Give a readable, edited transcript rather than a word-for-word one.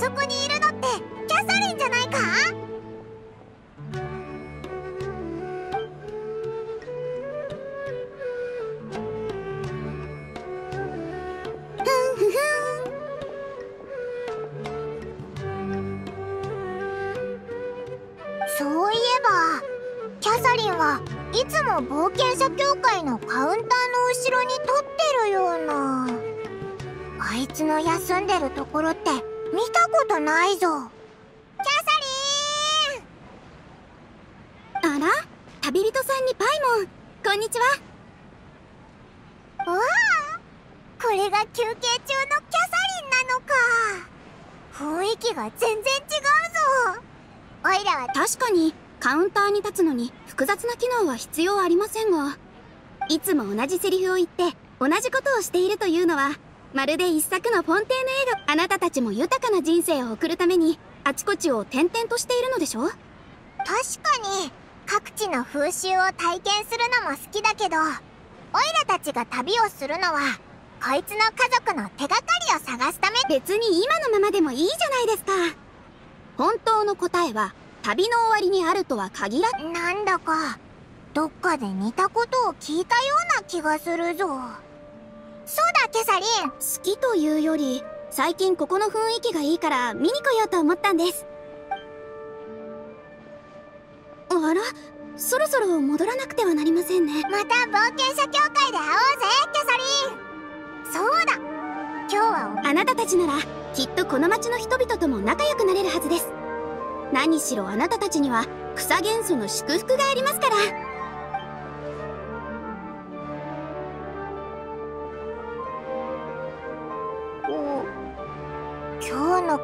そこにいるのってキャサリンじゃないか？ふんふふん。そういえばキャサリンはいつも冒険者協会のカウンターの後ろに立ってるような。あいつの休んでるところって見たことないぞ。キャサリーン。 あら、旅人さんにパイモン、こんにちは。 わあ、これが休憩中のキャサリンなのか。雰囲気が全然違うぞ。おいらは確かにカウンターに立つのに複雑な機能は必要ありませんが、いつも同じセリフを言って同じことをしているというのは、まるで一作のフォンテーヌ映画。あなたたちも豊かな人生を送るためにあちこちを転々としているのでしょ？ 確かに各地の風習を体験するのも好きだけど、オイラたちが旅をするのはこいつの家族の手がかりを探すため。 別に今のままでもいいじゃないですか。本当の答えは旅の終わりにあるとは限ら。 なんだかどっかで似たことを聞いたような気がするぞ。そうだキャサリン。 好きというより、最近ここの雰囲気がいいから見に来ようと思ったんです。あら、そろそろ戻らなくてはなりませんね。 また冒険者協会で会おうぜキャサリン。そうだ、今日はあなたたちならきっとこの町の人々とも仲良くなれるはずです。何しろあなたたちには草元素の祝福がありますから。 今日の